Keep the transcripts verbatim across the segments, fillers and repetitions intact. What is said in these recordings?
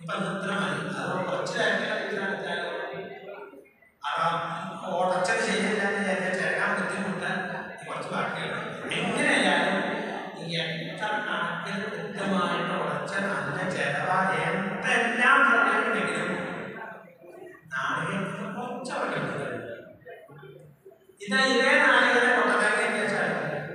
ഇപ്പം ഇത്ര മതി. അത് കുറച്ചായിട്ട് ഉടച്ചത് ശരിയല്ലാന്ന് വിചാരിച്ചാൽ ചേർക്കാൻ ബുദ്ധിമുട്ട് കുറച്ച് ബാക്കിയാണ്. എങ്ങനെയായാലും ഈ എത്ര കണക്കിൽ കൃത്യമായിട്ട് ഉടച്ച നല്ല ചെലവാ എന്തെല്ലാം പറയുന്നുണ്ടെങ്കിലും നാളികേരത്തിന് കുറച്ച് വയ്ക്കുന്നത്. ഇതാ ഇതേ നാളികേരം കൊട്ടത്തേക്ക് വെച്ചാൽ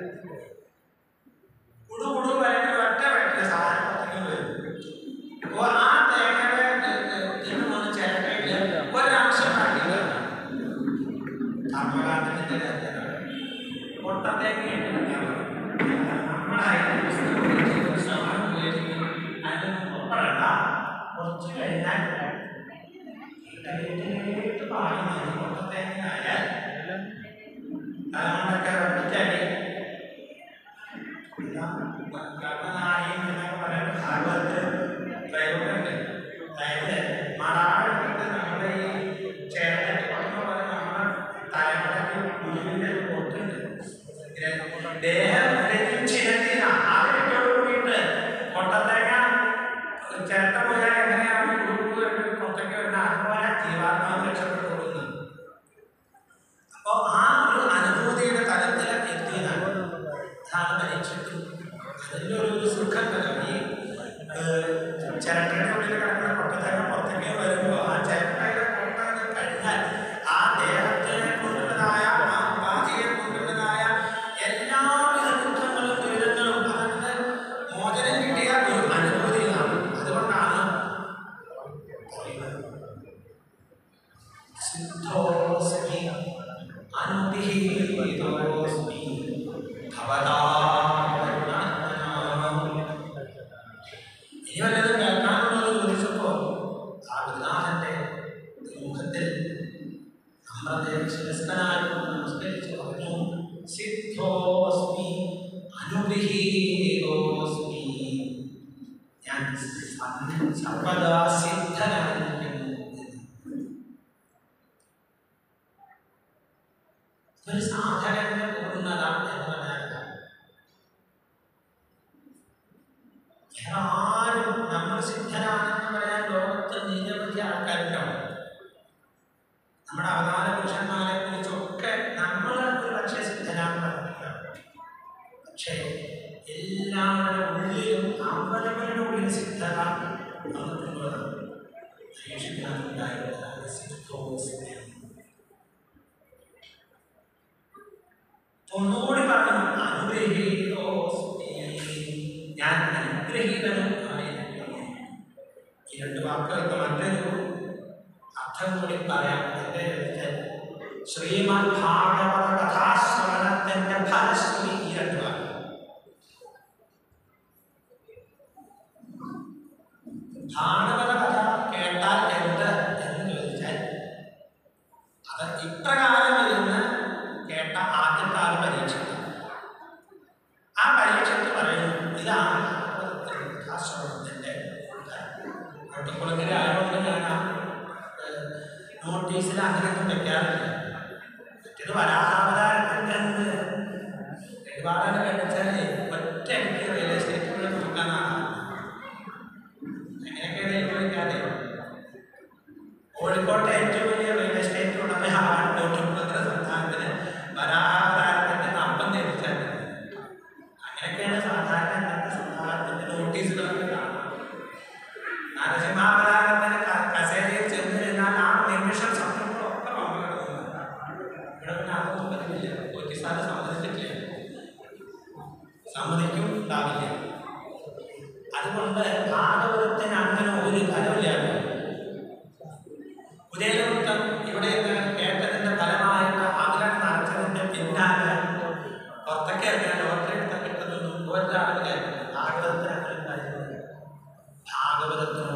കുടു കുടു വരയ്ക്ക് ഒറ്റ വയ്ക്കുക സാധനം പുറത്തേക്ക് വരും. അപ്പോൾ ആ തേങ്ങയുടെ ഇതിന് വന്ന് ചിരട്ടയിൽ ഒരാവശ്യം കാണില്ല. കർമ്മകാണ്ഡത്തിന്റെ കാര്യത്തിലാണ് കൊട്ടത്തേക്ക് നമ്മളായിട്ട് ശ്രമം ഉപയോഗിക്കും. അതിനൊന്നും ഉൾപ്പെടണ്ട. കുറച്ച് കഴിഞ്ഞാൽ പാടുന്നത് കൊട്ടത്തേങ്ങയായാൽ തലമുണ്ടൊക്കെ വെപ്പിച്ചടി കർമ്മനായി എന്നൊക്കെ പറയുന്ന ഭാഗവത്തിൽ പ്രയോഗമുണ്ട്. അതായത് മടാളുണ്ട് നമ്മുടെ ഈ ചേട്ടൻ പറഞ്ഞ പോലെ നമ്മുടെ തലമുറയ്ക്ക് ഗുരുവിൻ്റെ പോട്ടുണ്ട്. ദേഹം ചിരത്തിന അതിനോട് കൂടിയിട്ട് കൊട്ടത്തേങ്ങ ചേട്ട പോയാൽ എങ്ങനെയാണ് പുറത്തേക്ക് വരുന്നത് അതുപോലെ ജീവാത്മാവ് രക്ഷപ്പെട്ടു കൊടുക്കുന്നത്. അപ്പോൾ ആ ഒരു അനുഭൂതിയുടെ തലത്തിലൊക്കെ എത്തിയതാണ് അതാണ് പരീക്ഷയ്ക്ക്. അതിൻ്റെ ഒരു സുഖം തരം ഈ ചിരട്ടയുടെ ഉള്ളിൽ കിടക്കുന്ന കൊട്ടത്തേങ്ങ പുറത്തേക്ക് വരുമ്പോൾ ആ ചിരട്ടയുടെ കൊട്ട കഴിഞ്ഞാൽ ആ ദേഹത്തിനെ കൊണ്ടുള്ളതായ ആ ഉപാധിയെ കൊണ്ടുള്ളതായ എല്ലാവിധ ദുഃഖങ്ങളും ദുരിതങ്ങളും അതിന് മോചനം കിട്ടിയ ഒരു അനുഭൂതിയാണ്. അതുകൊണ്ടാണ് സിദ്ധോസ്മി അനുദിഹീതോസ്മി ഭവതാ. ഇനി വല്ലതും കേൾക്കാനുള്ളത് ചോദിച്ചപ്പോൾ ആ ഗുരുനാഥന്റെ മുഖത്തിൽ ശിരസ്കനായിക്കൊണ്ട് നമസ്കരിച്ച് പറഞ്ഞു സിദ്ധോസ്മി അനുഗൃഹീതോസ്മി. ഞാൻ സർവദാ സിദ്ധനായിരിക്കുന്നു. ഒരു സാധകന്റെ പൂർണ്ണത എന്ന് പറഞ്ഞാൽ ആരും നമ്മൾ സിദ്ധനാണെന്ന് പറയാൻ ലോകത്ത് നിരവധി ആൾക്കാരുണ്ടാവും. നമ്മുടെ അവതാര പുരുഷന്മാരെ കുറിച്ചൊക്കെ നമ്മൾ ഒരു പക്ഷേ സിദ്ധനാണെന്ന് പറഞ്ഞിട്ടുണ്ടാവും. പക്ഷേ എല്ലാവരുടെ ഉള്ളിലും അവരവരുടെ ഉള്ളിൽ സിദ്ധത വന്നിട്ടുള്ളതാണ്. പരീക്ഷിക്കാനുണ്ടായിരുന്നതാണ് സിദ്ധോസ്മി. ഒന്നുകൂടി പറഞ്ഞു അനുഗ്രഹീതോസ്മി, ഞാൻ അനുഗ്രഹീതനും ആയിരിക്കുന്നു. ഈ രണ്ട് വാക്കുകൾക്ക് മറ്റൊരു അർത്ഥം കൂടി പറയാം. എന്റെ ശ്രീമദ് ഭാഗവത കഥാശ്രവണത്തിന്റെ ഫലശ്രീ ഈ രണ്ട് വാക്ക്. ഭാഗവത കഥ കേട്ടാൽ എന്ത് എന്ന് ചോദിച്ചാൽ അത് ഇപ്രകാരം ഇരുന്ന് കേട്ട ആദ്യത്തെ ആൾ പരീക്ഷിക്കും. ആ പരീക്ഷയ്ക്ക് പറയുന്നു ഇതാണ് കഥാശ്രവണത്തിന്റെ കുളങ്ങര ആയതുകൊണ്ട് ഞാൻ ആ നോട്ടീസിൽ അങ്ങനെയൊന്നും വെക്കാറില്ല. മറ്റേത് വരാവതാരത്തിൻ്റെ ഒരുപാട് കഴിച്ചാൽ ഒറ്റ എനിക്ക് റിയൽ എസ്റ്റേറ്റുകൾ നോക്കാനാണ്. അങ്ങനെയൊക്കെയാണ് എനിക്ക് വയ്ക്കാതെ. കോഴിക്കോട്ടെ ഏറ്റവും വലിയ റിയൽ എസ്റ്റേറ്റ് ഉടമയാണ് കോട്ടപ്പുറ സംസ്ഥാനത്തിന് വരാവതാരത്തിൻ്റെ നമ്പം നേരിച്ചാൽ. അങ്ങനെയൊക്കെയാണ് സാധാരണ ഇന്നത്തെ സംസ്ഥാനത്തിൻ്റെ നോട്ടീസുകളൊക്കെ കാണുന്നത്. നരസിംഹാവതാരത്തിന് കസേരയിൽ ചെന്ന് കഴിഞ്ഞാൽ ആ നിമിഷം ശത്രുക്കളൊക്കെ വന്നു കിടക്കുന്നത്. ഇവിടെ പിന്നെ അതൊന്നും പറ്റില്ല. പോലീസുകാരെ സമ്മതിച്ചിട്ടില്ല, സമ്മതിക്കും ഉണ്ടാവില്ല. അതുകൊണ്ട് ഭാഗവതത്തിന് അങ്ങനെ ഒരു ഫലമില്ലാതെ ഉദയവൃത്തം ഇവിടെ കേട്ടതിന്റെ ഫലമായിട്ട് അകലം നടച്ചതിന്റെ പിന്നാലെ പുറത്തൊക്കെ അറിയാൻ ലോട്ടറി എടുത്താൽ കിട്ടുന്നൊന്നും ഒരാളില്ല. ഭാഗവതത്തിന് അങ്ങനെ കാര്യമില്ല. ഭാഗവതത്തിന്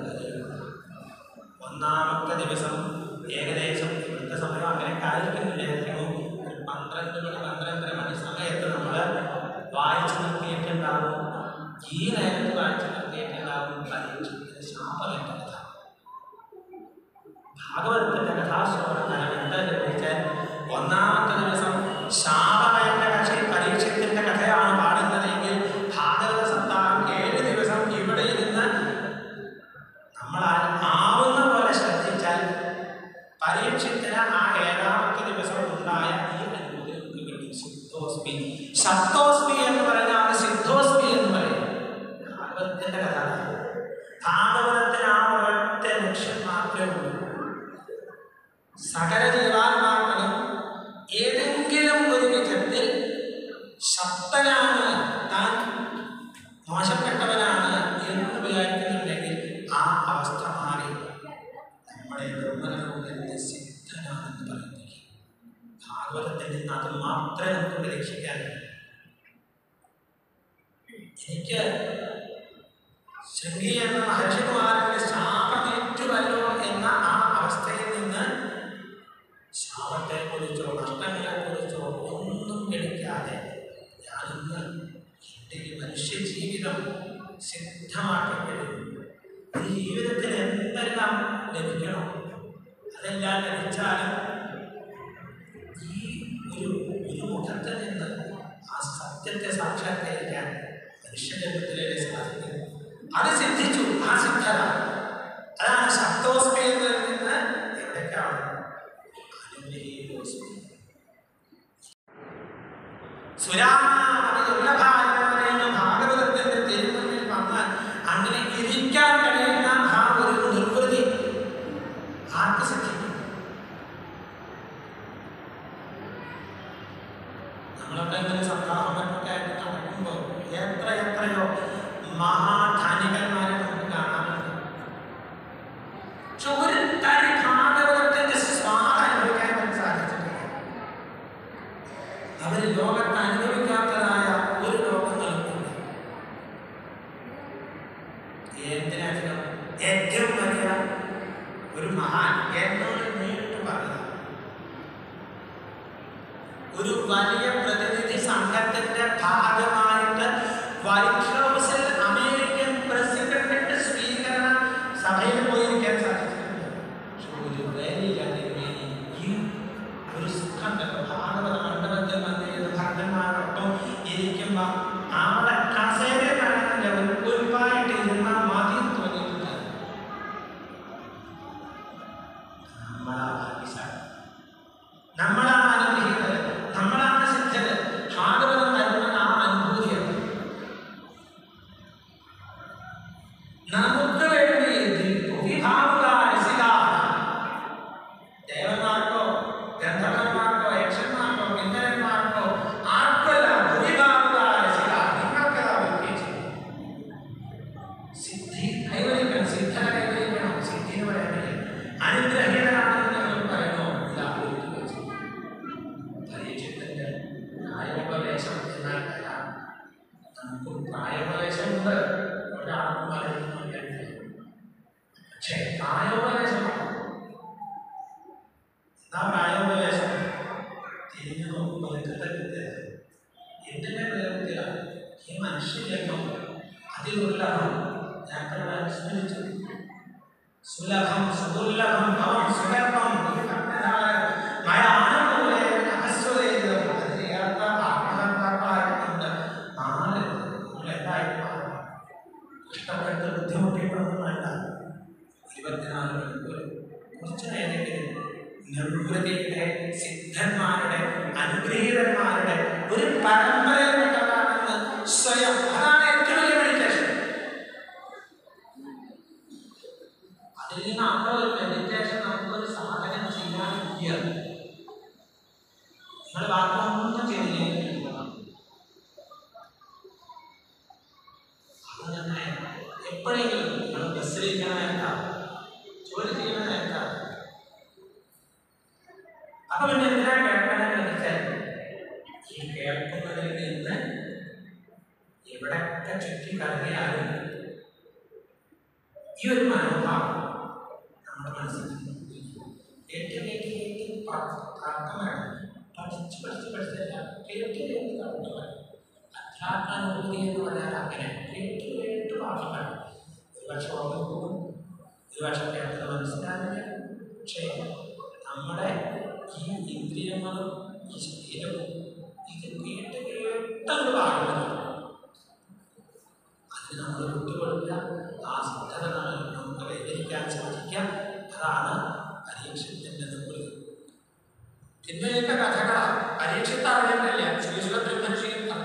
ഒന്നാമത്തെ ദിവസം ഏകദേശം ഇവിടുത്തെ സമയം അങ്ങനെ കാര്യമായിരിക്കുന്നു. ഒരു പന്ത്രണ്ട് മണി പന്ത്രണ്ടര മണി സമയത്ത് നമ്മൾ വായിച്ചു നിർത്തിയിട്ടുണ്ടാവും. ഈ നേരത്ത് വായിച്ചു നിർത്തിയിട്ടുണ്ടാവും പരീക്ഷത്തിന് ശാപമേറ്റ കഥ. ഭാഗവതത്തിന്റെ കഥാശ്രവണം എന്താ ചോദിച്ചാൽ ഒന്നാമത്തെ ദിവസം ശാപമേറ്റ കക്ഷി പരീക്ഷത്തിന്റെ കഥയാണ് പാടുന്നതെങ്കിൽ ഭാഗവത സപ്താഹം ഏഴ് ദിവസം ഇവിടെ ഇരുന്ന് ശബ്ദോസ്മി എന്ന് പറഞ്ഞാൽ സിദ്ധോസ്മി എന്ന് പറയും. ഭാഗവതത്തിന്റെ കഥ. ഭാഗവതത്തിന് ആ ഒരൊറ്റ ലക്ഷ്യം മാത്രമേ ഉള്ളൂ. സകല ജീവാത്മാക്കളും ഏതെങ്കിലും ഒരു വിധത്തിൽ ശബ്ദനാണ്, താൻ മോശപ്പെട്ടവനാണ് എന്ന് വിചാരിക്കുന്നുണ്ടെങ്കിൽ ആ അവസ്ഥ മാറി നമ്മുടെ നിർമ്മലനെ സിദ്ധനാണെന്ന് പറയുന്നത്. ഭാഗവതത്തിൽ നിന്ന് അത് മാത്രമേ നമുക്ക് പ്രതീക്ഷിക്കാനുള്ളൂ. എനിക്ക് ശൃംഗി എന്ന മഹർഷികുമാരന്റെ ശാപമേറ്റുവല്ലോ എന്ന ആ അവസ്ഥയിൽ നിന്ന് ശാപത്തെ കുറിച്ചോ നഷ്ടങ്ങളെ കുറിച്ചോ ഒന്നും എടുക്കാതെ ഞാനിന്ന് എൻ്റെ ഈ മനുഷ്യ ജീവിതം സിദ്ധമാക്കി കഴിഞ്ഞു. ഈ ജീവിതത്തിൽ എന്തെല്ലാം ലഭിക്കണോ അതെല്ലാം ലഭിച്ചാലും ഈ ഒരു ഒരു മുഖത്ത് നിന്ന് ആ സത്യത്തെ സാക്ഷാത്കരിക്കാൻ മനുഷ്യജന്മത്തിലേക്ക് സാധിക്കും. അത് സിദ്ധിച്ചു. ആ സിദ്ധത അതാണ് ശബ്ദോസ്മയിൽ നിന്ന് എവിടേക്കാണ് അനുഗ്രഹീതോസ്മി. സുരാമ പറയുന്ന ഭാഗവതത്തിന്റെ തിരുമുന്നിൽ വന്ന് അങ്ങനെ ഇരിക്കാൻ കഴിയുന്ന ആ ഒരു നിർവൃതി ആർക്ക് സിദ്ധിക്കും? നമ്മളൊക്കെ ഇങ്ങനെ സപ്താഹമൊക്കെ ആയിട്ട് നടക്കുമ്പോൾ എത്ര എത്രയോ മഹാധാനികന്മാരെ നമുക്ക് കാണാറുണ്ട്. പക്ഷെ ഒരു തരി ഭാഗവതത്തിന്റെ സ്വാദ് അനുഭവിക്കാൻ നമുക്ക് സാധിച്ചിട്ടില്ല. അവർ ലോകത്ത് അനുഭവിക്കാത്തതായ ഒരു ലോകങ്ങളുണ്ട്. എന്തിനധികം ഏറ്റവും വലിയ ഒരു മഹാൻ എന്നോട് നേരിട്ട് പറഞ്ഞത്, ഒരു വലിയ പ്രതിനിധി സംഘത്തിന്റെ ഭാഗമായിട്ട് വൈറ്റ് ഹൗസിൽ അമേരിക്കൻ പ്രസിഡന്റിന്റെ സ്വീകരണ സഭയിൽ പോയിരിക്കാൻ സാധിച്ചിട്ടുണ്ട്. ഒരു ഒരു സുഖമുണ്ടല്ലോ ഭാഗവത മണ്ഡപത്തിൽ വന്നിരുന്ന ഭക്തന്മാരൊപ്പം ഇരിക്കുമ്പോൾ അവിടെ കസേര കാണുന്നില്ല, ഒരു കുരുപ്പായിട്ട് ഇരുന്ന മതി തോന്നിയിട്ടുണ്ട്. നമ്മളാണ് നമ്മളാണ് അനുഗ്രഹിക്കുന്നത്, നമ്മളാണ് സിദ്ധത്. ഭാഗവതം തരുന്ന ആ അനുഭൂതിയാണ് നമുക്ക് വേണ്ടി. ദേവന്മാർക്കോ ഗന്ധർവന്മാർക്കോ യക്ഷന്മാർക്കോ കിന്നരന്മാർക്കോ ആർക്കല്ല ഭൂരിഭാഗ നിങ്ങൾക്കതാ ഒരുക്കിച്ചു. സിദ്ധി കൈവരിക്കണം, സിദ്ധന കൈവരിക്കണം. സിദ്ധി എന്ന് പറയുന്നത് അനുഗ്രഹീതനാണെന്ന് നിങ്ങൾ പറയുമോ? ഇതാ ഒരുക്കി വെച്ചു. പരീക്ഷത്തിന്റെ പ്രായോപവേശം എന്നാൽ തരാം. നമുക്ക് പ്രായോപവേശമുണ്ട്, ഒരാൾക്കും പറയുന്നു. പക്ഷേ പ്രായോപവേശമാണ് എന്താ പ്രായോപവേശം? തിരിഞ്ഞു നോക്കുമ്പോൾ ഇന്നത്തെ കുട്ടിയാണ് എന്തിൻ്റെ പ്രയോഗത്തിലാണ് ഈ മനുഷ്യജന്മം അതിദുർലഭം. ഞാൻ സ്മരിച്ചു, സുലഭം സുദുർലഭം ഭവം സുലഭം മയാനുകൂലേ അഹസ്വദേതം. അതിലേർത്ത ആത്മഹത്യാക്കളായിട്ടുണ്ട്. നാല് നമ്മളെന്തായിട്ട് മാറും? കഷ്ടപ്പെട്ട് ബുദ്ധിമുട്ടിക്കൊന്നും വേണ്ട. ഇരുപത്തിനാല് മണിക്കൂർ കുറച്ച് നേരെങ്കിലും നിർവൃതിയുടെ സിദ്ധന്മാരുടെ അനുഗ്രഹീതന്മാരുടെ ഒരു പരമ്പരയിൽപ്പെട്ടതാണെന്ന് സ്വയം, അതാണ് ഏറ്റവും വലിയ മെഡിറ്റേഷൻ. അതിൽ നിന്ന് നമ്മുടെ ഒരു മെഡിറ്റേഷൻ നമുക്കൊരു സാധനം ചെയ്യാനില്ല. നിങ്ങൾ വാക്കൊന്നും ചെയ്തില്ല. അത് തന്നെ എപ്പോഴെങ്കിലും നിങ്ങൾ ബസ്സിലിരിക്കണ നേരത്താ, ജോലി ചെയ്യണ നേരത്താ. അപ്പൊ പിന്നെ എന്തിനാ കേൾക്കണമെന്ന് വെച്ചാൽ ഈ കേൾക്കുന്നതിൽ നിന്ന് എവിടെയൊക്കെ ചുറ്റി കറങ്ങിയാലും ഈ ഒരു മനോഭാവം നമ്മുടെ മനസ്സിൽ കേട്ട് കേട്ട് കേട്ട് പ്രാപ്തമാണ്. പഠിച്ച് പഠിച്ച് പഠിച്ചല്ല, കേട്ട് കേട്ട് പ്രാപ്തമാണ്. അധ്യാത്മാനുഭൂതി എന്ന് പറഞ്ഞാൽ അങ്ങനെ കേട്ട് കേട്ട് പാഠമാണ്. ഒരു പക്ഷെ ഓർമ്മ പോകും, ഒരു പക്ഷെ കേട്ടത് മനസ്സിലാവില്ല. പക്ഷേ നമ്മുടെ ഈ ഇന്ദ്രിയങ്ങളും ഈ ശരീരവും ഇത് കേട്ട് കേട്ടൊരു പാഠമാണ്. അതിന് നമ്മൾ വിട്ടുകൊടുക്കുക, ആ ശ്രദ്ധ നമുക്ക് കൈവരിക്കാൻ സാധിക്കാം. അതാണ് പരീക്ഷത്തിന്റെ നിർവൃതി. പിന്നെയൊക്കെ കഥകളാണ്. പരീക്ഷത്ത് അറിയുന്നില്ല ശ്രീശുഖ ബ്രഹ്മർഷിയും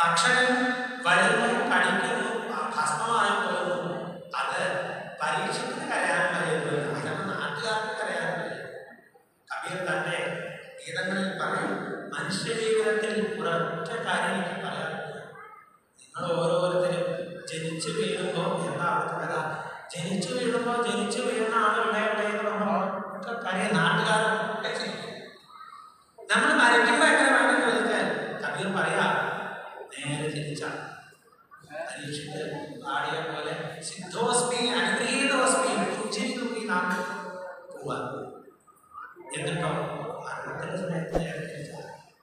ഭക്ഷണം വരുന്നു, കഴിക്കുന്നു, ഭസ്മമായി പോകുന്നു. അത് പരീക്ഷത്തിന് കരയാനുള്ള ഹേതുവല്ല, അതൊക്കെ നാട്ടുകാർക്ക് കരയാനുള്ള. കബീർ തന്നെ ഗീതങ്ങളിൽ പറയും, മനുഷ്യ ജീവിതത്തിൽ ഒരൊറ്റ കാര്യം എനിക്ക് പറയാറുണ്ട്. നിങ്ങൾ ഓരോരുത്തരും ജനിച്ചു വീഴുമ്പോൾ എന്താ കഥ? ജനിച്ചു വീഴുമ്പോൾ ജനിച്ചു വീഴുന്ന ആളുകളുടെ കാര്യം നാട്ടുകാരൊക്കെ ചെയ്യും. നമ്മൾ മരിക്കുമ്പോൾ എങ്ങനെ വേണം ചോദിച്ചാൽ കബീർ പറയാ, നേരെ ജനിച്ചാൽ പരീക്ഷിച്ച് പാടിയ പോലെ സിദ്ധോസ്മി അനുഗ്രഹീതോസ്മി പുഞ്ചിരി തൂക്കി നാം പോവാ. എന്നിട്ടോ മരണത്തിന്റെ സമയത്ത് നേരെ ജനിച്ചാൽ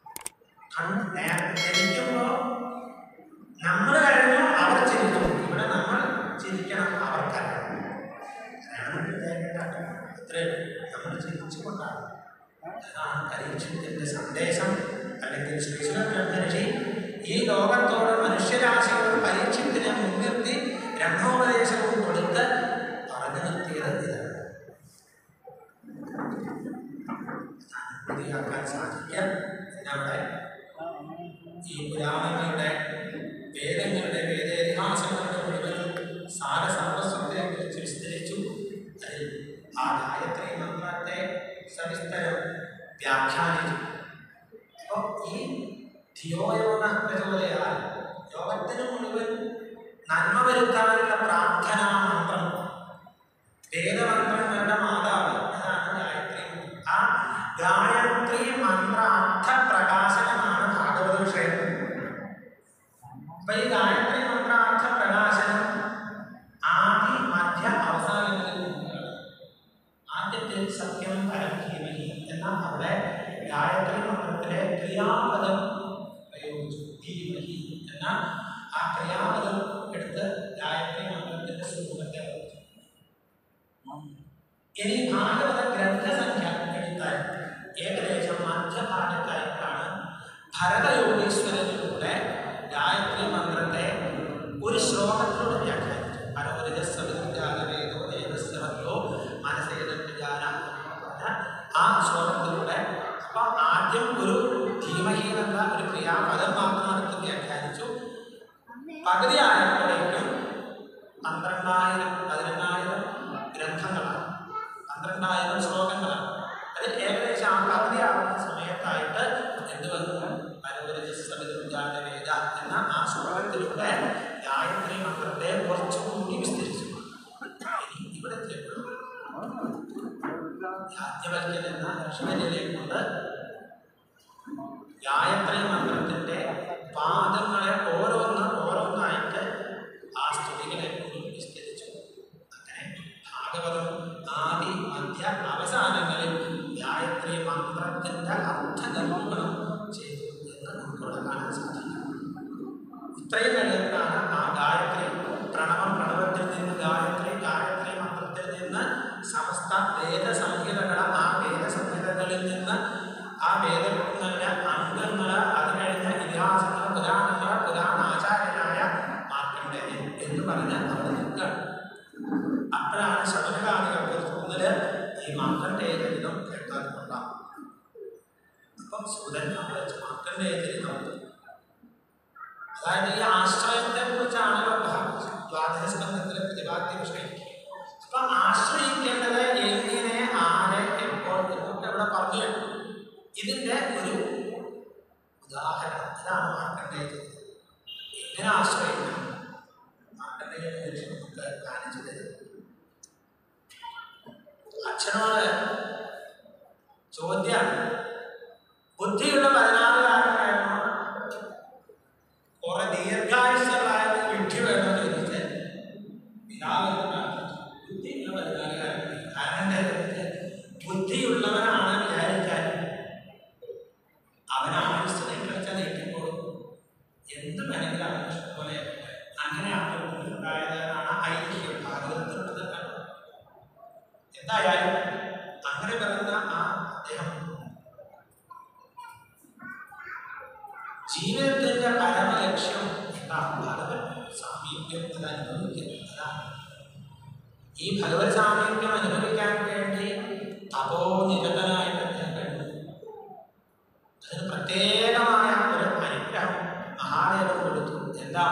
ജനിക്കുമ്പോ നമ്മൾ കഴിഞ്ഞു, അവർ ചിരിച്ചു. ഇവിടെ നമ്മൾ ചിരിക്കണം, അവർക്കല്ല. നമ്മൾ ചിരിച്ചുകൊണ്ടാണ്. അതാണ് പരീക്ഷത്തിന്റെ സന്ദേശം. അല്ലെങ്കിൽ ശ്രീശുരബ്രഹ്മർഷി ഈ ലോകത്തോട് മനുഷ്യരാശിയോട് പരീക്ഷത്തിനെ മുൻനിർത്തി ബ്രഹ്മോപദേശവും കൊടുത്ത് പറഞ്ഞു നിർത്തിയത് ഇതാണ്. പൂർത്തിയാക്കാൻ സാധിക്കാൻ അവിടെ ഈ പുരാണങ്ങളുടെ വേദങ്ങളുടെ വേദേതിഹാസങ്ങളുടെ മുഴുവനും സാരസർവസ്വത്തെ കുറിച്ച് വിസ്തരിച്ചു. അതിൽ ആ ഗായത്രി മന്ത്രത്തെ സവിസ്തരം വ്യാഖ്യാനിച്ചു. അപ്പോൾ ഈ ധിയോയോന പ്രചോദയാൽ ലോകത്തിന് മുഴുവൻ നന്മ വരുത്താനുള്ള പ്രാർത്ഥനാ മന്ത്രം, വേദമന്ത്രങ്ങളുടെ മാതാവ്, അതാണ് ഗായത്രി. ആ ഗായത്രി മന്ത്ര അർത്ഥ പ്രകാശനമാണ് ഭാഗവത വിഷയം. അപ്പൊ ഈ ഗായത്രി മന്ത്രാർത്ഥ പ്രകാശനം ആദി മധ്യ അവസാനങ്ങളിൽ നിന്നാണ്. ആദ്യത്തിൽ സത്യം പരം ധീമഹി എന്ന അവിടെ ഗായത്രി മന്ത്രത്തിലെ ക്രിയാപദം പ്രയോഗിച്ചു. ധീമഹി എന്ന ആ ക്രിയാപദം എടുത്ത് ഗായത്രി മന്ത്രത്തിന്റെ സ്വരൂപത്തെ വഹിച്ചു. ഇനി ഭാഗവത ഗ്രന്ഥസംഖ്യ എടുത്താൽ ഏകദേശം മധ്യഭാഗത്തായിട്ടാണ് ഭരതയോഗീശ്വരനിലൂടെ ഗായത്രി മന്ത്രത്തെ ഒരു ശ്ലോകത്തിലൂടെ വ്യാഖ്യാനിച്ചു. പരമരജസ്സവിദ്യാലവേദോ ദേവസ്വരോ മനസേതജാന ആ ശ്ലോകത്തിലൂടെ അപ്പൊ ആദ്യം ഒരു ധീമഹി എന്ന ഒരു ക്രിയാപദം മാത്രമെടുത്ത് വ്യാഖ്യാനിച്ചു. പകുതി ആയപ്പോഴേക്കും പന്ത്രണ്ടായിരം പതിനെണ്ണായിരം ഗ്രന്ഥങ്ങളാണ്, പന്ത്രണ്ടായിരം ശ്ലോകങ്ങളാണ്. അതിൽ ഏകദേശം ആ പകുതി ആവുന്ന സമയത്തായിട്ട് എന്ത് വന്നു? പരമരജസ്സവിദ്യാലവേദ എന്ന ആ ശ്ലോകത്തിലൂടെ ഗായത്രി മന്ത്രത്തെ കുറച്ചുകൂടി വിസ്തരിച്ചു. ഇവിടെ യാജ്ഞവൽക്യൻ എന്ന ഋഷിയെ കൊണ്ട് ഗായത്രി മന്ത്രത്തിന്റെ പാദങ്ങളെ ഓരോന്ന് ഓരോന്നായിട്ട് ആ സ്തുതികളെ കൊണ്ട് വിസ്തരിച്ചു. അങ്ങനെ ഭാഗവതം ആദി മധ്യ അവസാനങ്ങളിൽ ഗായത്രി മന്ത്രത്തിന്റെ അർത്ഥ നിരൂപണം ചെയ്തു എന്ന് നമുക്കിവിടെ കാണാൻ സാധിക്കും. ഇത്രയും കഴിഞ്ഞിട്ടാണ് ആ ഗായത്രി പ്രണവം, പ്രണവത്തിൽ നിന്ന് ഗായത്രി, ഗായത്രി മന്ത്രത്തിൽ നിന്ന് സമസ്ത വേദസംഹിതകൾ, ആ വേദസംഹിതകളിൽ നിന്ന് ആ വേദങ്ങളുടെ അംഗങ്ങൾ, അത് കഴിഞ്ഞ ഇതിഹാസങ്ങൾ, പുരാണങ്ങൾ, പുരാണാചാര്യനായ മാർക്കണ്ഡേയൻ എന്ന് പറഞ്ഞ് അവിടെ നിൽക്കുകയാണ്. അപ്പോഴാണ് ശബരികാലികൾക്ക് തോന്നല് ഈ മാർക്കണ്ഡേയ ചരിതം കേട്ടാൽ കൊള്ളാം. അപ്പം സൂര്യൻ അവിടെ വെച്ച് മാർക്കണ്ഡേയ ചരിതം, അതായത് ഈ ആശ്രയത്തെ കുറിച്ചാണല്ലോ ദ്വാദശസ്കന്ധത്തിലെ പ്രതിപാദ്യ വിഷയം. അപ്പൊ ആശ്രയിക്കേണ്ടത് എങ്ങനെ, ആരെ, എപ്പോൾ എന്നൊക്കെ ഇവിടെ പറഞ്ഞു കേട്ടു. ഇതിന്റെ ഒരു ഉദാഹരണം ഇതാണ് മാർക്കണ്ഡേയ ചരിതം. എങ്ങനെ ആശ്രയിക്കണം മാർക്കണ്ഡേയ മഹർഷി നമുക്ക് കാണിച്ചു തരും. അച്ഛനോട് ചോദ്യമാണ്, ബുദ്ധിയുള്ള പതിനാറുകാരനായിരുന്നു, കുറെ ദീർഘായുസ്സുകളായ വിഡ്ഢി വേണമെന്ന് ചോദിച്ചാൽ പിതാവിനോടാണ് ബുദ്ധിയുള്ള പതിനാറുകാരൻ. കാരണം ബുദ്ധിയുള്ളവനാണ് വിചാരിക്കാൻ അവൻ ആയുസ് നീട്ടിവെച്ചാൽ നീട്ടിക്കോളും, എന്ത് വേണമെങ്കിലും അവൻ ഇഷ്ടം പോലെ. അങ്ങനെ ഉണ്ടായതാണ് ഐതിഹ്യം ഭാഗവതത്തിലുള്ളത്. എന്തായാലും അങ്ങനെ പറയുന്ന ആ അദ്ദേഹം ജീവിതത്തിന്റെ പരമലക്ഷ്യം എന്താണ്? ഭഗവത് സാമീപ്യം അത് അനുഭവിക്കുന്നതാണ്. ഈ ഭഗവത് സാമീപ്യം അനുഭവിക്കാൻ വേണ്ടി തപോനിരതനായിട്ട് അദ്ദേഹം കഴിഞ്ഞു. അതിന് പ്രത്യേകമായ ഒരു അനുഗ്രഹം മഹാദേവൻ കൊടുത്തു. എന്താ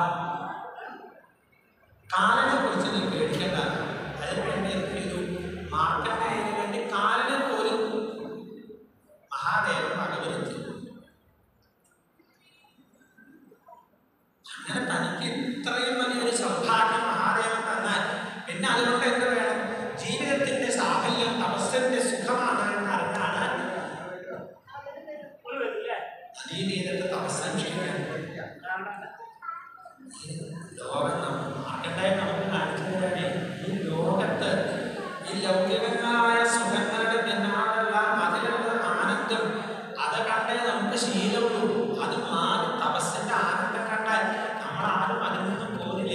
കാലനെ കുറിച്ച് നീ പേടിക്കേണ്ട. അതിന് വേണ്ടി എന്ത് ചെയ്തു? മാർക്കണ്ടേയന് വേണ്ടി കാലനെ പോലും മഹാദേവൻ വകവരുത്തി. അങ്ങനെ തനിക്ക് ഇത്രയും വലിയൊരു സൗഭാഗ്യം മഹാദേവൻ തന്നാൽ പിന്നെ അതുകൊണ്ട് എന്ത് വേണം? ജീവിതത്തിന്റെ സാഫല്യം തപസ്സിന്റെ സുഖമാണ് എന്ന് അറിഞ്ഞാണ് അതീ ചെയ്തിട്ട് തപസ്സനുഷ്ഠിക്കാൻ. ലോകം മാർക്കണ്ടായി നമുക്ക് കാണിച്ചു തരാനേ ഈ ലോകത്ത് ഈ ലൗകികമായ സുഖങ്ങളുടെ പിന്നാലുള്ള അതിലുള്ള ആനന്ദം അത് കണ്ടേ നമുക്ക് ശീലമുള്ളൂ. അത് മാറി തപസ്സിന്റെ ആനന്ദം കണ്ടാൽ നമ്മൾ ആരും അതിൽ നിന്നും പോരില്ല.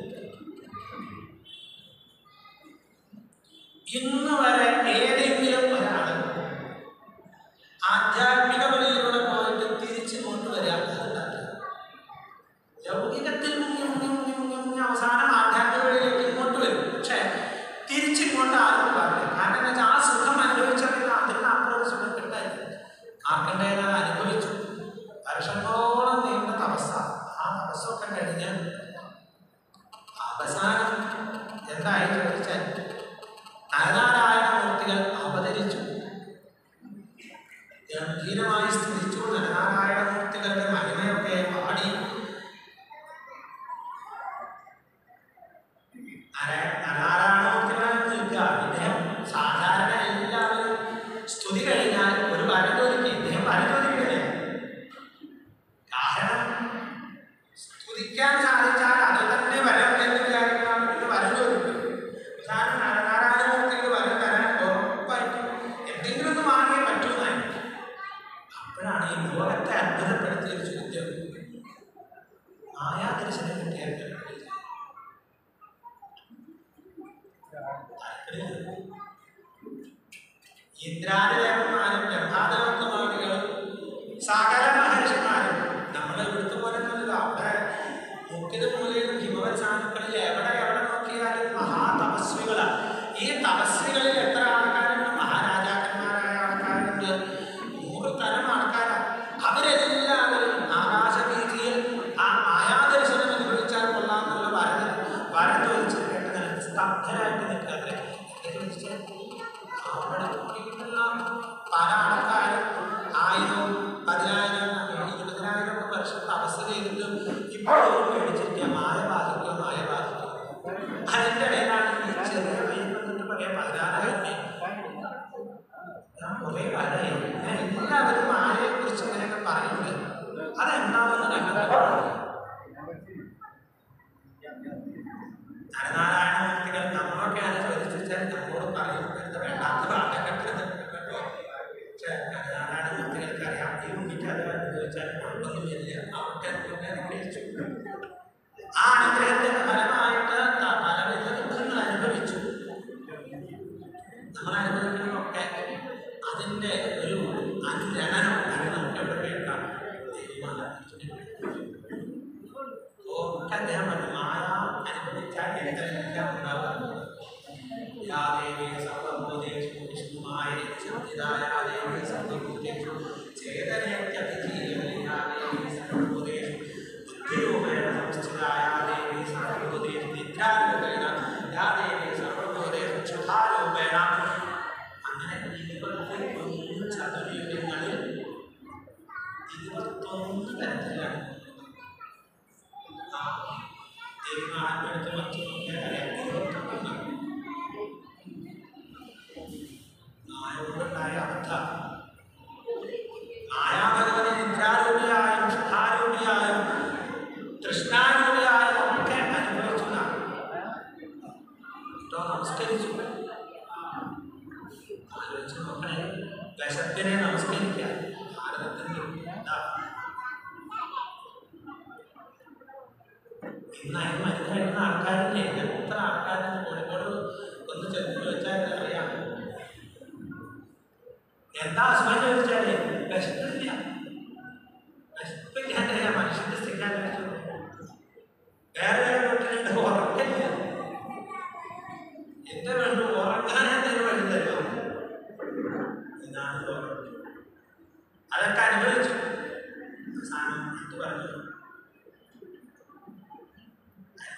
ഇന്ന് വരെ ഏതെങ്കിലും ഒരാൾ ആധ്യാത്മിക വഴിയിലൂടെ പോയിട്ട് തിരിച്ചു കൊണ്ടുവരാൻ ലൗകികത്തിൽ അവസാനം ആധ്യാത്മിക വഴിയിലേക്ക് ഇങ്ങോട്ട് വരും. പക്ഷെ തിരിച്ചിങ്ങോട്ട് ആരും പാടില്ല. കാരണം എന്താ വെച്ചാൽ ആ സുഖം അനുഭവിച്ചതിന് അതിന് അപ്പുറം സുഖം കിട്ടാൻ മാർക്കണ്ടേയൻ അനുഭവിച്ചു. വർഷങ്ങളോളം നീണ്ട തപസ്സ. ആ തപസ്സൊക്കെ കഴിഞ്ഞ് അവസാനം എന്തായി ചോദിച്ചാൽ നരനാരായണ മൂർത്തികൾ അവതരിച്ചു. ഗംഭീരമായി സ്തുതിച്ചു. നരനാരായണ മൂർത്തികളുടെ മഹിമയൊക്കെ പാടി. നരനാരായണമൂർത്തികളെ നിൽക്കുക. ഇദ്ദേഹം സാധാരണ എല്ലാവരും സ്തുതി കഴിഞ്ഞാൽ ഒരു വരം ചോദിക്കും. ഇദ്ദേഹം വരം ചോദിക്കുന്നില്ല. കാരണം സ്തുതിക്കാൻ സാധിച്ചാൽ അത് തന്നെ വരം എന്ന് വിചാരിക്കണം. ഇത് വരം ചോദിക്കും. കാരണം നരനാരായണമൂർത്തിക്ക് വരം തരാൻ ഉറപ്പായിട്ടും എന്തെങ്കിലും ഒന്ന് വാങ്ങിയേ പറ്റുന്നതായി. അപ്പോഴാണ് ഈ ലോകത്തെ അത്ഭുതപ്പെടുത്തിയ ഒരു ചോദ്യം മായാദർശനം കിട്ടിയ ഇന്ദ്രാദേവന്മാരും ബ്രഹ്മാദേവന്മാരും സകല മഹർഷിമാരും നമ്മളെ ഇവിടുത്തെ പോലെ തന്നെ അവിടെ മുക്കിന് മൂലയിലും ഹിമവൽ സാധുക്കളിൽ എവിടെ എവിടെ നോക്കിയാലും മഹാതപസ്വികളാണ്. ഈ തപസ്വികളിൽ എത്ര ആൾക്കാരുണ്ട്? മഹാരാജാക്കന്മാരായ ആൾക്കാരുണ്ട്. നൂറ് തരം ആൾക്കാരാണ്. അവരെല്ലാവരും ആകാശവീതിയിൽ ആ മായാദർശനം അനുഭവിച്ചാൽ കൊള്ളാമെന്നുള്ള വരത് വരം ചോദിച്ചു കേട്ട് നിനക്ക് സ്തബ്ധരായിട്ട് നിൽക്കുക. അവിടെ നോക്കിയിട്ടുള്ള പല ആൾക്കാരും ആയിരം പതിനായിരം ഇരുപതിനായിരം വർഷം തപസ് ചെയ്തിട്ടും ഇപ്പോഴും മേടിച്ചിരിക്കുക മായ ബാധിക്കുക മായ ബാധിക്കുക. അതിൻ്റെ ഇടയിലാണ് ഈ ചെറിയ പയ്യൻ വന്നിട്ട് പറയാം പതിനാറായിരം ഞാൻ കുറേ കാലമായി ഞാൻ എല്ലാവരും മായയെ കുറിച്ച് ഇങ്ങനെയൊക്കെ പറയുന്നത്. അതെന്താണെന്ന് കണ്ടെത്താൻ നരനാരായണ മൂർത്തികൾ നമ്മളൊക്കെയാണ് ചോദിച്ചാൽ നമ്മോട് പറയുന്നത് വേണ്ടാത്ത ഭാഗഘട്ടത്തിൽ കേട്ടോ. പക്ഷെ നരനാരായണ മൂർത്തികൾക്ക് അറിയാം ഈ ഉണ്ണിക്ക് അത് ചോദിച്ചാൽ കുഴപ്പമൊന്നും വരില്ല. അവർക്ക് അതുകൊണ്ട് അനുഗ്രഹിച്ചു. ആ അനുഗ്രഹത്തിന്റെ ഫലമായിട്ട് പലവിധ ദുഃഖങ്ങൾ അനുഭവിച്ചു. നമ്മൾ അനുഭവിക്കുന്നതൊക്കെ അതിൻ്റെ ഒരു അനുരണനം നമുക്ക് എവിടെ വേണ്ട ഒക്കെ അദ്ദേഹം പറഞ്ഞു മായ അനുഭവിച്ചാൽ എന്തെല്ലാം ഉണ്ടാവുക. യാദേവി സർവഭൂതേഷു വിഷ്ണുമായ ദേവി സർവഭൂതേഷു ചേതനേത്യഭിധീയദേവി സർവഭൂതേഷു ബുദ്ധിരൂപേണ സംസ്ഥിതായ ദേവി സർവഭൂതേഷു നിദ്രാരൂപേണ യാദേവി സർവഭൂതേഷു ക്ഷുധാരൂപേണ. അങ്ങനെ ഇരുപത്തി ചതുർയുഗങ്ങളിൽ ഇരുപത്തൊന്ന് തരത്തിലാണ് ദേവിമാരെടുത്ത് വച്ച് നോക്കിയാൽ ഇരുപത്തൊന്ന് നായോടുണ്ടായ അബദ്ധ. മായാഭഗവതി നിദ്രാരൂപിയായും ക്ഷുധാരൂപിയായും തൃഷ്ണാരൂപിയായും ഒക്കെ അനുഭവിച്ചതാണ്. നമസ്കരിച്ചു. ആലോചിച്ച് നോക്കണേ. വിശപ്പിനെ നമസ്കരിക്കാൻ ഭാരതത്തിന്റെ ഇന്ന് അതിന് മരുന്ന് കഴിക്കുന്ന ആൾക്കാരില്ലേ? എത്ര ആൾക്കാരെന്ന് കോഴിക്കോട് ഒന്ന് ചെന്ന് ചോദിച്ചാൽ അറിയാം. എന്താ അസുഖം ചോദിച്ചാലേ വിശപ്പില്ല. വിശപ്പില്ലാണ്ട് മനുഷ്യന്റെ സ്ഥിതി കഴിച്ചു. വേറെ വീട്ടിലുണ്ട് ഉറക്കില്ല. എന്റെ വേണ്ടു ഉറങ്ങാൻ എന്തെങ്കിലും വഴി തരുമോ? ഇതാണ് അതൊക്കെ അനുഭവിച്ചു. അവസാനം എന്ത് പറഞ്ഞു?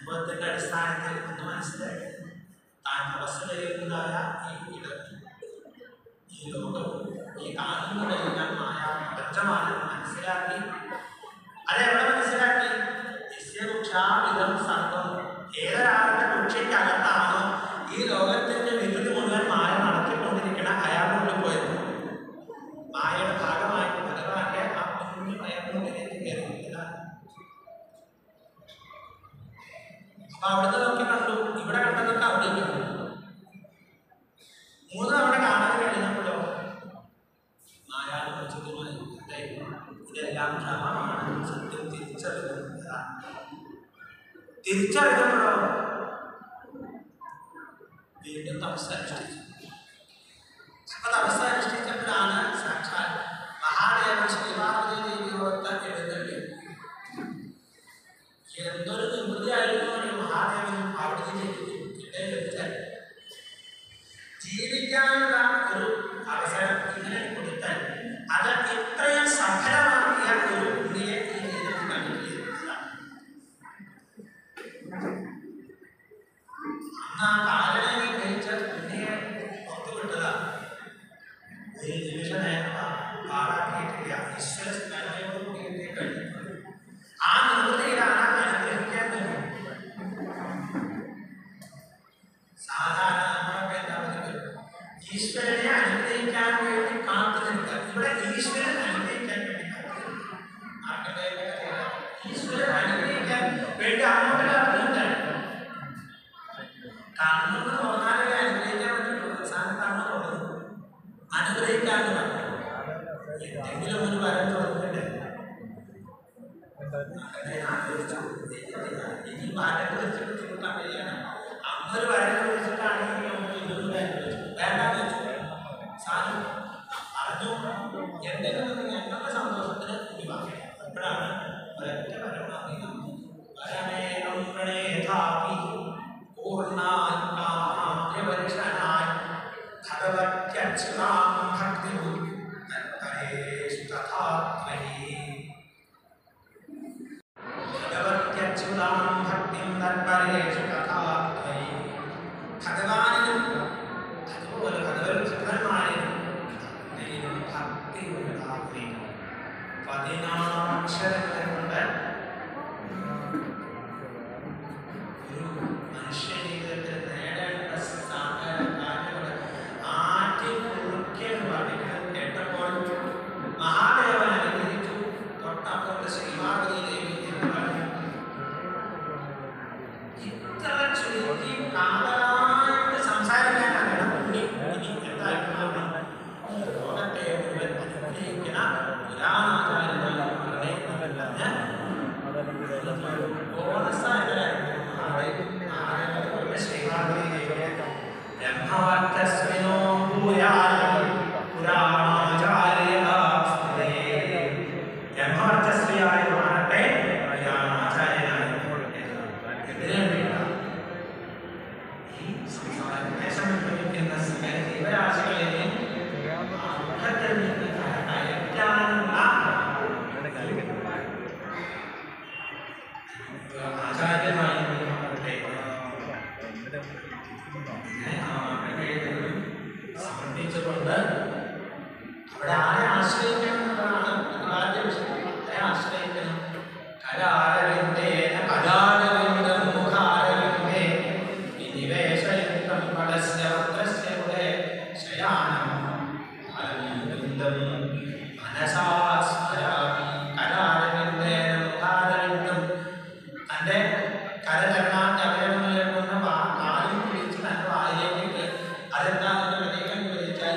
അനുഭവത്തിന്റെ അടിസ്ഥാനത്തിൽ ഒന്ന് മനസ്സിലാക്കി താൻ തപസ് ചെയ്യുന്നതായ ഈ ഇടം, ഈ ലോകം, ഈ കാണുന്നതെല്ലാം മായ പ്രപഞ്ചമാണെന്ന് മനസ്സിലാക്കി. അതെവിടെ മനസ്സിലാക്കി? നിശ്ചയവൃക്ഷാവിധം സർവം. ഏതൊരാളുടെ വൃക്ഷയ്ക്കകത്താണോ ഈ ലോകത്തിന്റെ വികൃതി മുഴുവൻ മായ നടത്തിക്കൊണ്ടിരിക്കണം, അയാളുള്ളിൽ പോയത് മായയുടെ ഭാഗമായിട്ട് ഭഗവാന്റെ ആ കുഞ്ഞു അയാളുള്ളിലേക്ക് കയറിയിരിക്കുന്നതാണ്. അപ്പൊ അവിടുത്തെ നോക്കി കണ്ടു, ഇവിടെ കണ്ടതൊക്കെ അവിടെ കണ്ടു. മൂന്ന് തവണ കാണാൻ കഴിഞ്ഞപ്പോഴോ മായാള് പ്രചുരമായി ഇതെല്ലാം ഭ്രമമാണ്, സത്യം തിരിച്ചറിയുന്നതാണ്. തിരിച്ചറിഞ്ഞപ്പോഴോ വീണ്ടും തപസ് അനുഷ്ഠിച്ചു. അപ്പൊ തപസ് അനുഷ്ഠിച്ചപ്പോഴാണ് സാക്ഷാൽ മഹാദേവൻ ശ്രീപാർവതി ദേവിയോർത്ത് എഴുന്നള്ളി. എന്തൊരു നിർവൃതിയായിരുന്നു മഹാദേവൻ പാർവതി ദേവിക്ക് ജീവിക്കാനുള്ള ഒരു അവസരം ഇങ്ങനെ കൊടുത്താൽ അത് ഇത്രയും സഫലമാക്കിയ ഒരു ഉണ്ണിയെ ഈ ജീവിതത്തിൽ കണ്ടിട്ടില്ല. അന്ന് ആ കാലനെ കഴിച്ച ഉണ്ണിയെ പുറത്തുവിട്ടതാണ്. ഒരു നിമിഷ നേരം പാടാക്കിയിട്ടില്ല. ഈശ്വര സ്മരണയോടുകൂടിയേ കഴിഞ്ഞു. ആ നിർവൃതിയിലാണ് അനുഗ്രഹിക്കാൻ കഴിയും. സാധാരണ നമ്മളൊക്കെ എന്താ പറയുക, ഈശ്വരനെ അനുഗ്രഹിക്കാൻ വേണ്ടി കാത്തു നിൽക്കുക. ഇവിടെ ഈശ്വരൻ അനുഗ്രഹിക്കാൻ വേണ്ടി കാത്തിരിക്കുക. ഈശ്വരൻ അനുഗ്രഹിക്കാൻ വേണ്ടി അങ്ങോട്ട് കാത്തിരിക്കാൻ കണ്ണു തുറന്നാലേ അനുഗ്രഹിക്കാൻ പറ്റുള്ളൂ. അവസാനം കണ്ണു തുറന്നു അനുഗ്രഹിക്കാന്ന് പറഞ്ഞു. എന്തെങ്കിലും ഒരു വരം തുറന്നിട്ട് ഇനി വരം വെച്ചിട്ട് ബുദ്ധിമുട്ടാൻ കഴിയണം. അന്നൊരു വരം വെച്ചിട്ടാണെങ്കിൽ നമുക്ക് ഇതൊന്നും വേണ്ടാന്ന് വെച്ചു. സാധനം പറഞ്ഞു എന്തെങ്കിലും ഞങ്ങളുടെ സന്തോഷത്തിന് ഒഴിവാക്കി. അപ്പോഴാണ് ഒരൊറ്റ വരമാക്കി വരമേണം പ്രണേതാപി പൂർണ്ണാത്മാദ്യവർഷനായി ഭഗവത്യച്യുതാം ഭക്തി ഭഗവത്യച്യുതാം ഭക്തിം തത്പരേഷു കഥാത്മയി. ഭഗവാനിലും അതുപോലെ ഭഗവത് ഭക്തന്മാരിലും ഭക്തി ഉണ്ടാകുകയും പതിനാക്ഷരങ്ങളെ കൊണ്ട് ഒരു മനുഷ്യ ജീവിതത്തിൽ നേടേണ്ട കാര്യങ്ങൾ ആറ്റി കുറുക്കിയെന്ന് പഠിക്കണം കേട്ടപ്പോൾ മഹാദേവൻ അനുഗ്രഹിച്ചു. തൊട്ടപ്പുറത്ത് ശ്രീപാർവതി ദേവി എന്ന് പറഞ്ഞു. ഇത്ര ചുരുക്കി കാതലായിട്ട് സംസാരിക്കാൻ അറിയണം. ഉണ്ണി ഇനി എന്തായിരുന്നു ലോകത്തെ മുഴുവൻ അനുഗ്രഹിക്കുന്ന പുരാണാചാര്യന്മാരെ ശ്രീപാർവതി ദേവിയെ ബ്രഹ്മവർത്തസ്മിനോ ഭൂയാൽ പുരാണാചാര്യതാസ്തേ. ബ്രഹ്മവർത്തസ്മിയായ മാറട്ടെ പുരാണാചാര്യനായി. ഈ സംസാരത്തെ സംബന്ധിക്കുന്ന സകല ജീവരാശികളെയും അർഹത്തിൽ നിന്ന് അയറ്റാനുള്ള ആചാര്യമായി മാറട്ടെ. സമർപ്പിച്ചുകൊണ്ട് അവിടെ ആരെ ആശ്രയിക്കണം എന്നതാണ് ആദ്യ വിഷയം. ആശ്രയിക്കണം. കരാരവിന്ദേന കരാരവിന്ദം മുഖാരവിന്ദേ വിനിവേശയുക്തം പടസ്യ വക്രസ്യ മുദേ ശയാനം അരവിന്ദം മനസാ സ്മരാമി. കരാരവിന്ദേന മുഖാരവിന്ദം തൻ്റെ കരചരണാന്റെ അവയവങ്ങളെ കൊണ്ട് കാലിൽ പിടിച്ച് തൻ്റെ വായിലേക്ക് അതെന്താണെന്ന് പ്രത്യേകം വിവരിച്ചാൽ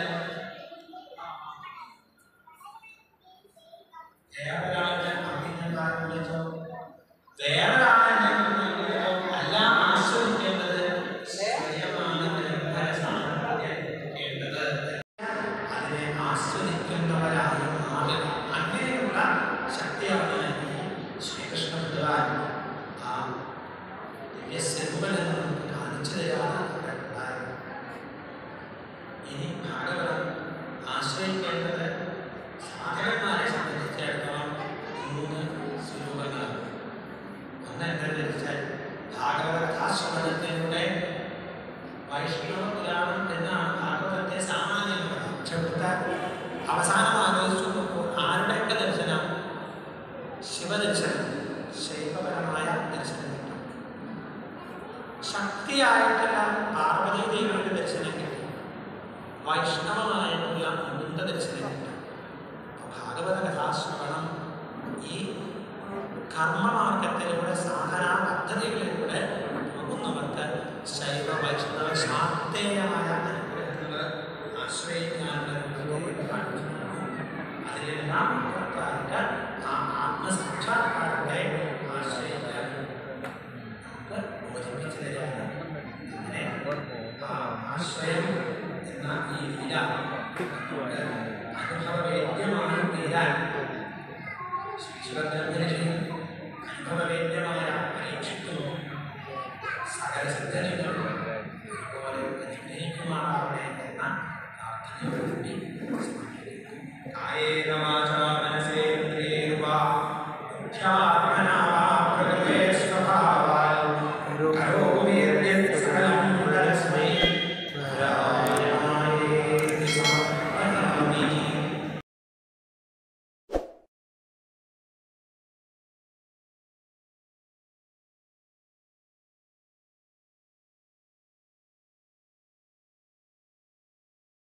വേറൊരാളുടെ അഭിനന്ദനം വിളിച്ചോ വേറൊരാളെ എല്ലാം ആസ്വദിക്കേണ്ടത് സ്വയമാണ്. സാമ്പത്തിക്കേണ്ടത് അതിനെ ആസ്വദിക്കുന്നവരായി മാറുക. അങ്ങനെയുള്ള ശക്തിയാണ് ശ്രീകൃഷ്ണ ഭഗവാൻ ആ ദിവ്യസ്വരൂപനെ നമുക്ക് കാണിച്ചു തരാണ് അവിടെ ഉണ്ടായത്. ഇനി ഭാഗവതം ആശ്രയിക്കേണ്ടത് സാധകന്മാരെ സംബന്ധിച്ചിടത്തോളം മൂന്ന് സ്വരൂപങ്ങളാണ്. ഒന്ന് എന്തെന്ന് വെച്ചാൽ ഭാഗവത സദാശിവനത്തിലൂടെ വൈഷ്ണവ പുരാണം എന്നാണ് ഭാഗവതത്തെ സാമാന്യം ചെറുത്ത അവസാനം ആലോചിച്ചു നോക്കുമ്പോൾ ആരുടെയൊക്കെ ദർശനം? ശിവദർശനം, ശൈവപരമായ ദർശനം കിട്ടും. ശക്തിയായിട്ടുള്ള പാർവതീ ദേവിയുടെ ദർശനം കിട്ടും. വൈഷ്ണവമായിട്ടുള്ള മുകുന്ദ ദർശനം കിട്ടും. ഭാഗവത കഥാശ്രവണം ഈ കർമ്മമാർഗത്തിലൂടെ സാധനാ പദ്ധതികളിലൂടെ പോകുന്നവർക്ക് ശൈവ വൈഷ്ണവ ശാക്തേയമായ അനുഗ്രഹങ്ങൾ ആശ്രയിക്കാനുള്ള അതിലെല്ലാം പുറത്തായിട്ട് ആ ആത്മസാക്ഷാത്കാരത്തെ ആശ്രയിക്കാൻ നമുക്ക് ബോധിപ്പിച്ചു തരാണ്. അങ്ങനെ ആ ആശ്രയം എന്ന ഈ ലീല അനുഭവവേദ്യമാണ് തീരാൻ ശിവഗ്രന്ഥനയും അനുഭവവേദ്യമായ പരീക്ഷിക്കുന്നു. സകല സിദ്ധനും അതുപോലെ അനുഗ്രഹിക്കുമാറാവണേ എന്ന പ്രാർത്ഥനയോടുകൂടി സമർപ്പിക്കുന്നു. കായേന വാച